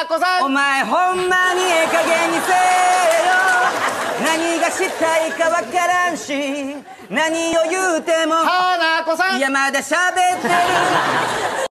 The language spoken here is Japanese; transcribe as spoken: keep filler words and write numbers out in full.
花子さん。 お前ほんまにええ加減にせえよ。何がしたいかわからんし、何を言うても花子さん。 いやまだ喋ってる